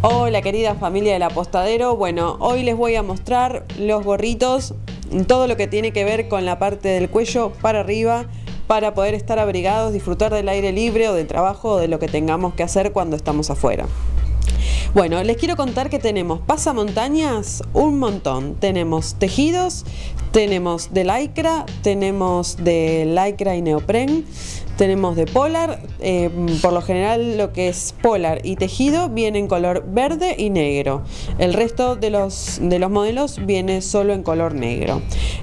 Hola querida familia del Apostadero, bueno, hoy les voy a mostrar los gorritos, todo lo que tiene que ver con la parte del cuello para arriba para poder estar abrigados, disfrutar del aire libre o del trabajo o de lo que tengamos que hacer cuando estamos afuera. Bueno, les quiero contar que tenemos pasamontañas un montón. Tenemos tejidos, tenemos de lycra y neopren, tenemos de polar. Por lo general lo que es polar y tejido viene en color verde y negro. El resto de los modelos viene solo en color negro.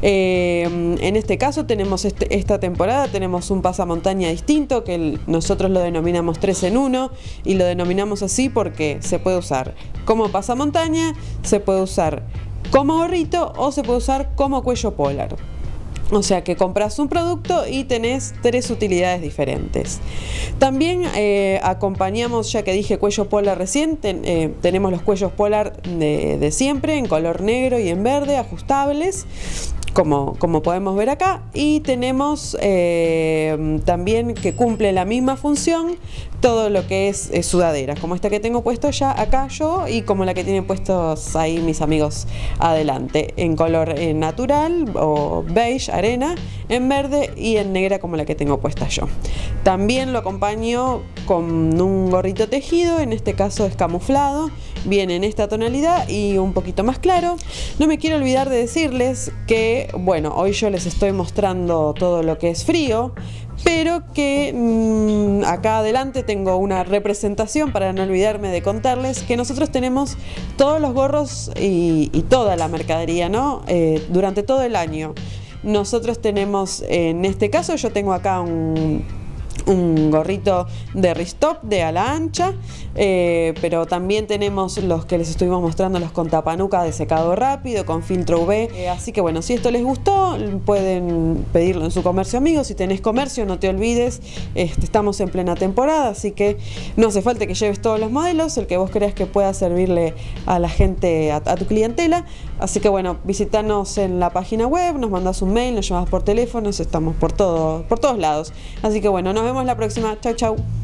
En este caso tenemos esta temporada tenemos un pasamontaña distinto que nosotros lo denominamos 3 en 1 y lo denominamos así porque se puede usar como pasamontaña, se puede usar como gorrito o se puede usar como cuello polar. O sea que compras un producto y tenés 3 utilidades diferentes. También acompañamos, ya que dije cuello polar recién, tenemos los cuellos polar de siempre en color negro y en verde, ajustables. Como podemos ver acá, y tenemos también que cumple la misma función todo lo que es sudaderas, como esta que tengo puesto ya acá yo y como la que tienen puestos ahí mis amigos adelante, en color natural o beige, arena, en verde y en negra como la que tengo puesta yo. También lo acompaño con un gorrito tejido, en este caso es camuflado, viene en esta tonalidad y un poquito más claro. No me quiero olvidar de decirles que, bueno, hoy yo les estoy mostrando todo lo que es frío, pero que acá adelante tengo una representación para no olvidarme de contarles que nosotros tenemos todos los gorros y toda la mercadería, ¿no? Durante todo el año. Nosotros tenemos, en este caso yo tengo acá un gorrito de ristop de ala ancha, pero también tenemos los que les estuvimos mostrando, los con tapanuca de secado rápido, con filtro UV. Así que bueno, si esto les gustó, pueden pedirlo en su comercio amigo. Si tenés comercio, no te olvides, estamos en plena temporada, así que no hace falta que lleves todos los modelos, el que vos creas que pueda servirle a la gente, a tu clientela. Así que bueno, visitanos en la página web, nos mandás un mail, nos llamas por teléfono, estamos por todos lados. Así que bueno, nos vemos la próxima. Chau, chau.